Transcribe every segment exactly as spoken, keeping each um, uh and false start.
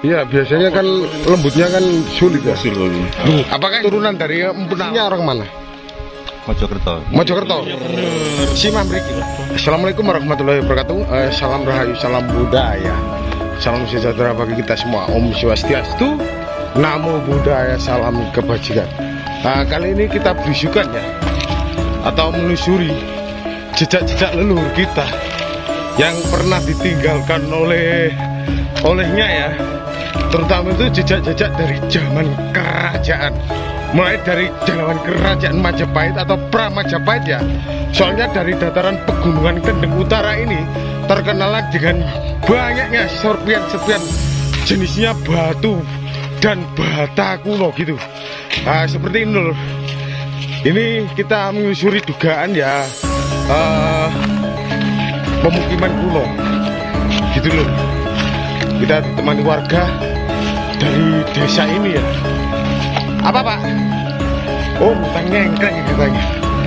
Iya, biasanya kan lembutnya kan sulit ya. Sulit. Apakah turunan dari empunya orang mana? Mojokerto. Mojokerto. Si Mamriki. Assalamualaikum warahmatullahi wabarakatuh. Eh, salam rahayu, salam budaya. Salam sejahtera bagi kita semua. Om Swastiastu. Namo Buddhaya, salam kebajikan. Nah, kali ini kita belusukan ya, atau menelusuri jejak-jejak leluhur kita yang pernah ditinggalkan oleh olehnya ya, terutama itu jejak-jejak dari zaman kerajaan, mulai dari zaman kerajaan Majapahit atau pra Majapahit ya. Soalnya dari dataran pegunungan Kendeng Utara ini terkenal dengan banyaknya serpian-serpian jenisnya batu dan bata kuno gitu. Nah, seperti ini loh. Ini kita menyusuri dugaan ya, uh, pemukiman kuno gitu loh. Kita ditemani warga dari desa ini ya. Apa Pak? Oh, hutan ngengkreng katanya.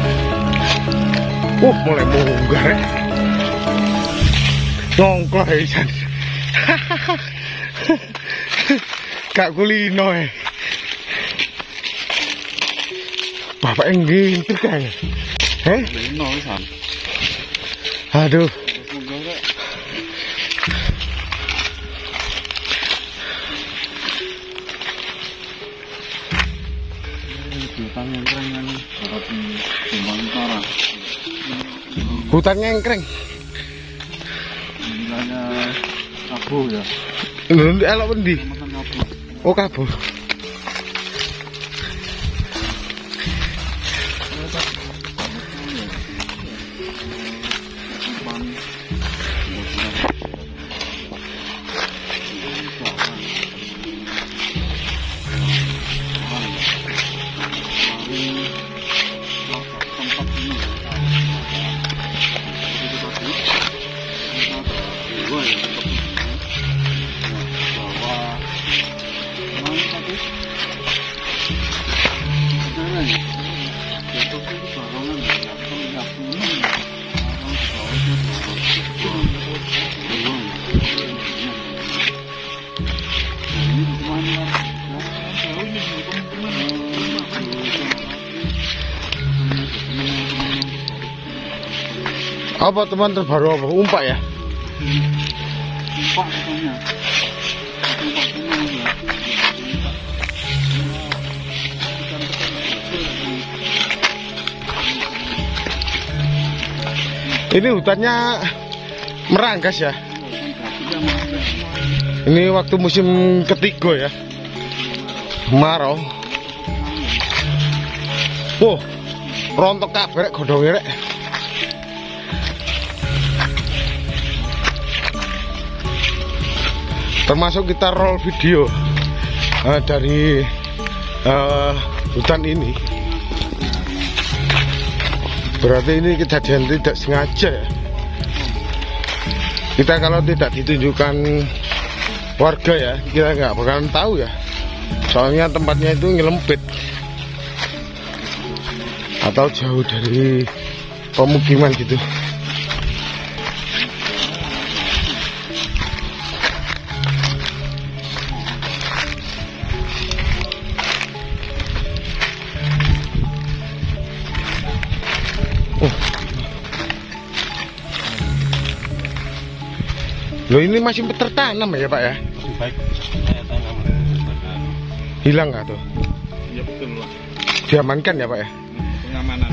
Uh, mulai munggah ya. Nongkloh ya Isan. Kak kulino ya. Bapak yang gintir kayaknya. Eh? Kulino Isan. Aduh. Hutan ngengkreng yang barat Jombang Utara. Hutan ngengkreng. Bilangnya Kabuh ya. Ini elok pendi. Oh Kabuh. Apa teman terbaru apa? Umpak ya? Umpak katanya. Ini hutannya meranggas ya? Ini waktu musim ketiga ya, kemarau. Oh, rontok kabeh godhonge rek. Termasuk kita roll video uh, dari uh, hutan ini. Berarti ini kejadian tidak sengaja ya. Kita kalau tidak ditunjukkan warga ya, kita nggak bakalan tahu ya. Soalnya tempatnya itu nyelempit atau jauh dari pemukiman gitu. Loh, ini masih tertanam ya Pak ya? Lebih baik saya tanam. Hilang nggak tuh? Iya betul lah. Diamankan ya Pak ya? Pengamanan.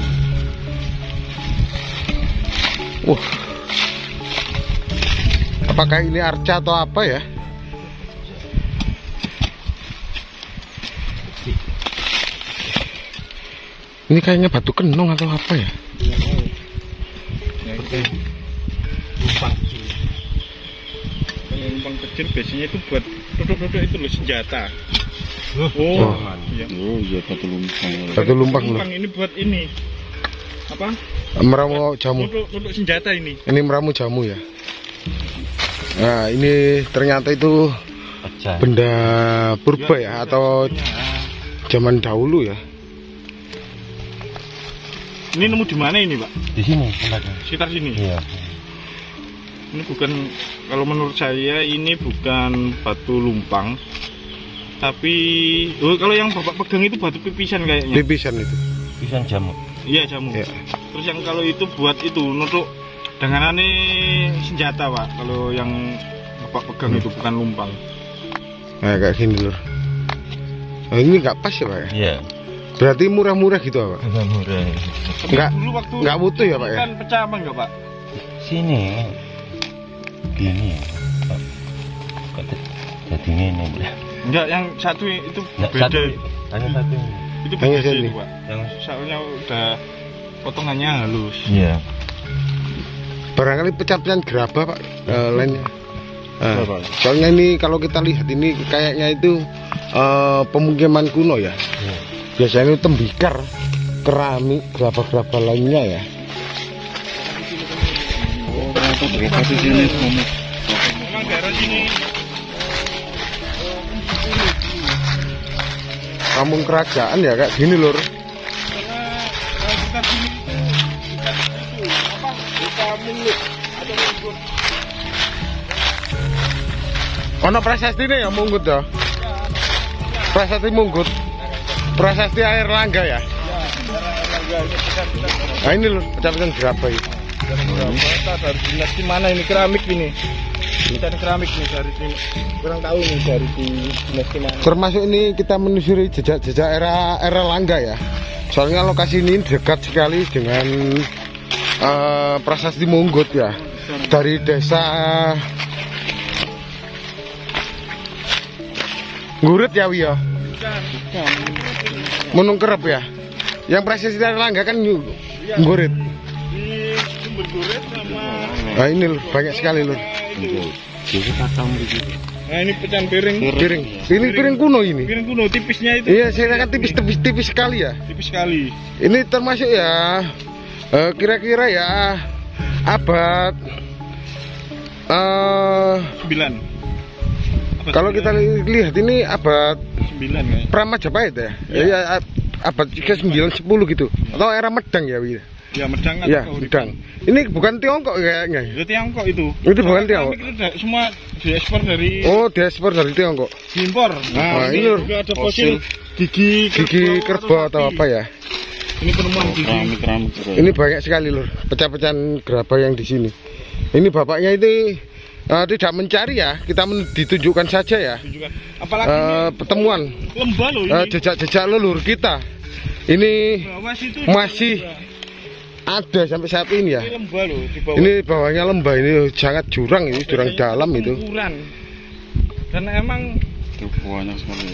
Uh. Apakah ini arca atau apa ya? Ini kayaknya batu kenong atau apa ya? Lupa. Lumpang kecil biasanya itu buat duduk-duduk itu loh, senjata. Oh, oh, iya. Oh iya, batu lumpang. Batu lumpang, lumpang ini buat ini apa? Meramu jamu. Untuk, untuk senjata ini. Ini meramu jamu ya. Nah, ini ternyata itu Aja. benda purba ya, atau zaman dahulu ya. Ini nemu di mana ini Pak? Di sini, sekitar sini. Iya. Ini bukan, kalau menurut saya ini bukan batu lumpang, tapi oh, kalau yang bapak pegang itu batu pipisan kayaknya. Pipisan itu. Pisan jamu. Iya jamu. Ya. Terus yang kalau itu buat itu nutuk dengan aneh senjata pak. Kalau yang bapak pegang Hmm. itu bukan lumpang. Nah, kayak gini lur. Oh, ini nggak pas ya pak ya? Iya. Berarti murah-murah gitu pak? Agak murah. Nggak, Dulu waktu nggak butuh ya pak ya? kan pecah apa enggak pak? Sini. Gini. Kok kok jadi ini udah. Enggak, yang satu itu Nggak, beda. satu. Hanya satu. Itu Hanya beda satu. itu pak. Yang Soalnya udah potongannya halus. iya. Barangkali pecah-pecahan gerabah pak eh, lainnya. Nah, Berapa? soalnya ini kalau kita lihat ini kayaknya itu eh, pemukiman kuno ya. Iya. Biasanya itu tembikar, keramik, gerabah-gerabah lainnya ya. Oh, ternyata berapa di sini semua. Memang daerah sini. Kampung kerajaan ya kayak gini lur. Karena kalau kita sini itu bukan itu apa? Desa Muluk atau Munggut. Ono prasasti nih ya munggut ya. Prasasti munggut. Prasasti air langga ya. Nah ini lur, pecah-pecahan gerabah itu. Kita dari dinasti mana ini keramik ini? Kita ada keramik nih dari sini. Kurang tahu nih dari dinasti mana. Termasuk ini kita menyusuri jejak-jejak era era langga ya. Soalnya lokasi ini dekat sekali dengan uh, prasasti Munggut ya. Dari desa Ngurit ya Wi ya. Menung Kerep ya. Yang prasasti era langga kan Ngurit. Di Sumber Gurit sama Nah ini lur, banyak sekali lur. itu. Jadi katang begitu. Nah ini pecahan piring. Piring, piring piring kuno ini. Piring kuno tipisnya itu. Iya, saya kan tipis-tipis tipis sekali ya. Tipis sekali. Ini termasuk ya eh, kira-kira ya abad eh Sembilan. Apa kalau sembilan? kita li- lihat ini abad Sembilan ya. Pramajapahit ya. Iya. Ya, ab- abad ke sembilan sepuluh gitu. Atau era Medang ya, Wi. Ya Medang kan. Ya, Medang. Ini bukan Tiongkok kayaknya. Itu Tiongkok itu. Itu bukan Soalnya Tiongkok. keramik itu da- semua diekspor dari Oh, diekspor dari Tiongkok. impor. Nah, Wah, ini ini lur. juga ada fosil gigi Gigi kerbau atau sapi. apa ya? Ini penemuan gigi. Keramik Ini banyak sekali lur, pecah-pecahan gerabah yang di sini. Ini bapaknya ini eh, tidak mencari ya, kita men- ditunjukkan saja ya. Juga. Apalagi Eh, ini pertemuan lembah loh ini. eh, jejak-jejak leluhur kita. Ini Bawah situ masih juga ada sampai saat ini ya. Ini lembah loh di bawah. Ini bawahnya lembah, ini sangat jurang, ini jurang Biasanya dalam itu. Ukuran. Karena emang Banyak sekali.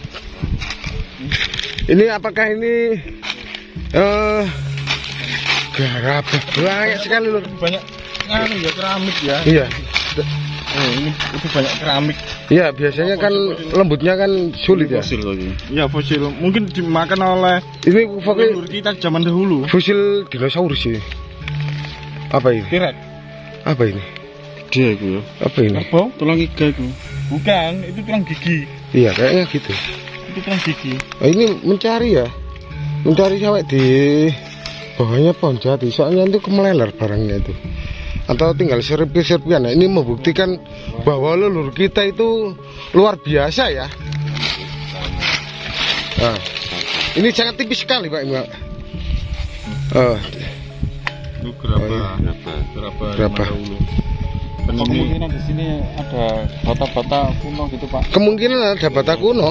Ini apakah ini eh gerabah banyak sekali lur. banyak nganu ya keramik ya. Iya. Oh, ini itu banyak keramik. Iya, biasanya kan lembutnya kan sulit ya. Fosil lagi. Ya fosil mungkin dimakan oleh Ini fosil, leluhur kita zaman dahulu. fosil dinosaurus ini. Apa ini? T-Rex. Apa ini? Dia itu ya. Apa ini? Kerbau? Tulang iga itu. Bukan, itu tulang gigi. Iya, kayaknya gitu. Itu tulang gigi. Nah, ini mencari ya. Mencari sampai di bawahnya pohon jati. Soalnya itu kemeleler barangnya itu. Atau tinggal serpian-serpian. Nah, ini membuktikan bahwa leluhur kita itu luar biasa ya. Nah, ini sangat tipis sekali Pak. Ini, Pak. Oh, Itu gerabah. Berapa? Gerabah. Gerabah. zaman dahulu. Dan ini Kemungkinan di sini ada bata-bata kuno gitu Pak. kemungkinan ada bata kuno.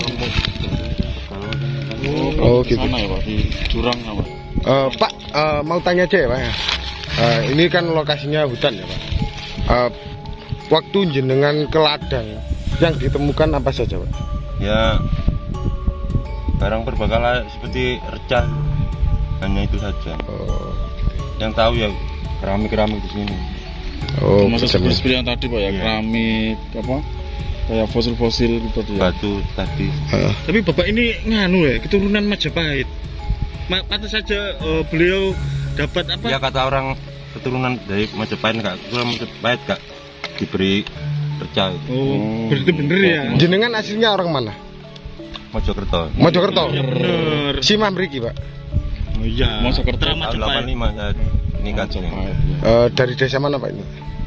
Oh, gitu. Sana ya Pak di jurang apa? Eh, Pak, eh, mau tanya aja ya Pak ya. Eh, ini kan lokasinya hutan ya Pak. Eh, waktu jenengan ke ladang yang ditemukan apa saja Pak? Ya barang berbakala seperti recah, hanya itu saja. Oh, Yang tahu ya keramik-keramik di sini. oh termasuk bisa, seperti yang tadi Pak ya, Iya. keramik apa? Kayak fosil-fosil gitu ya. Batu tadi. Eh, Tapi Bapak ini nganu ya, keturunan Majapahit. Ma pantas saja eh, beliau dapat apa? Ya kata orang keturunan dari Majapahit enggak, keturunan Majapahit enggak diberi recah. Oh, berarti bener ya. jenengan aslinya orang mana? Mojokerto. Mojokerto. Ya bener. Simah mriki Pak. Oh iya. Tahun Mojokerto delapan puluh lima saya nikah sini. Eh, dari desa mana Pak ini?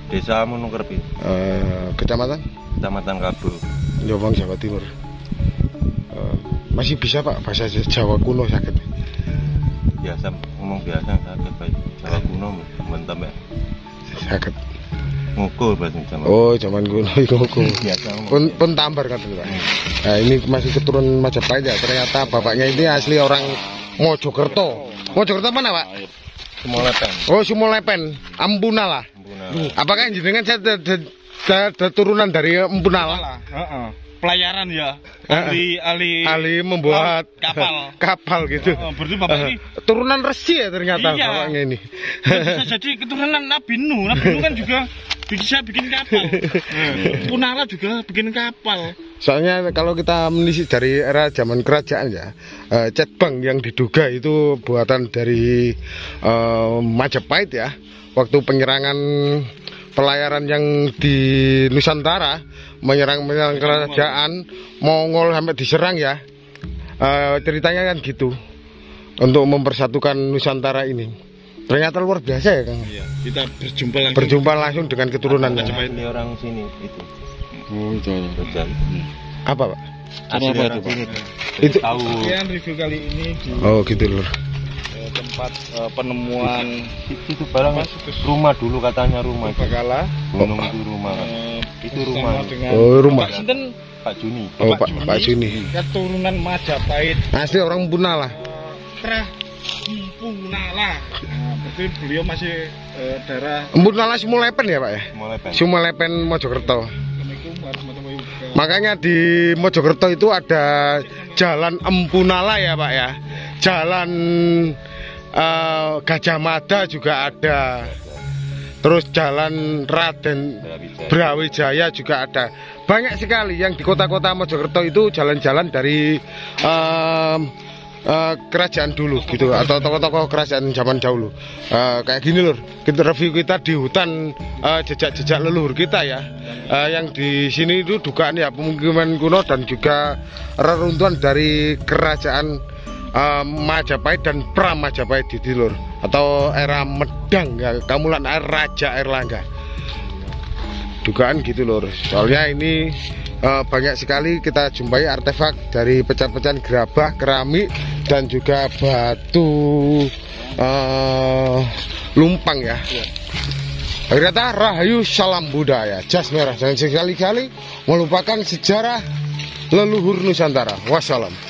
Desa Munungkerpi, uh, kecamatan Kecamatan Kabo. Jombang, Jawa Timur. Uh, masih bisa Pak bahasa Jawa kuno sakit? Biasa ngomong biasa sakit Pak. Jawa kuno mantap ya. Sakit. Ngukur bahasa Jawa. Oh, zaman kuno itu ngukur. Biasa ngomong. Pun pun tambar kan Pak. Nah, ini masih keturunan Majapahit ya. Ternyata bapaknya ini asli orang Mojokerto. Mojokerto mana Pak? Sumolepen. Oh, Sumolepen, Ampunala. Ampunala. Apakah jenengan saya ada turunan dari Ampunala? Heeh. Pelayaran ya. Ali ali Ali membuat kapal. Kapal gitu. Oh, berarti bapak ini turunan Resi ya ternyata iya. bapaknya ini. Bisa jadi keturunan Nabi Nuh. Nabi Nuh kan juga bisa bikin kapal. Punala juga bikin kapal. Soalnya kalau kita menelisik dari era zaman kerajaan ya, uh, Cetbang yang diduga itu buatan dari uh, Majapahit ya. Waktu penyerangan pelayaran yang di Nusantara, menyerang menyerang kerajaan Mongol sampai diserang ya. Uh, ceritanya kan gitu. Untuk mempersatukan Nusantara ini. Ternyata luar biasa ya Kang. Iya, kita berjumpa langsung. Berjumpa langsung dengan keturunannya. Ini orang sini itu. Oh, itu. Jogja. Apa Pak? Asli Apa orang itu, sini. Itu Tahu. Sekian review kali ini di oh gitu lur. eh, tempat eh, penemuan Itu, itu barang rumah dulu katanya rumah. Bakala. Gunung itu rumah. Eh, Itu bersama rumah. dengan Oh, rumah. Pak Sinten, Pak Juni. Oh Pak Pak Juni. keturunan Majapahit. Asli orang Punala. Trah Punala. Nah, berarti beliau masih eh, darah. Punala Sumolepen ya Pak ya? Sumolepen. Sumolepen Mojokerto. Assalamualaikum warahmatullahi wabarakatuh. Makanya di Mojokerto itu ada Jalan Empunala ya Pak ya. Jalan eh, Gajah Mada juga ada. Terus Jalan Raden Brawijaya juga ada. Banyak sekali yang di kota-kota Mojokerto itu jalan-jalan dari em, eh, kerajaan dulu gitu, atau tokoh-tokoh kerajaan zaman dahulu. Eh, kayak gini lur, kita review kita di hutan eh, jejak-jejak leluhur kita ya. Eh, yang di sini itu dugaan ya pemukiman kuno dan juga reruntuhan dari kerajaan Uh, Majapahit dan pra Majapahit di Tilur atau era Medang ya, Kamulan Air Raja Airlangga. Dugaan gitu lur. Soalnya ini uh, banyak sekali kita jumpai artefak dari pecah-pecahan gerabah, keramik dan juga batu uh, lumpang ya. Akhir kata rahayu salam budaya. Jas merah, jangan sekali-kali melupakan sejarah leluhur Nusantara. Wassalam.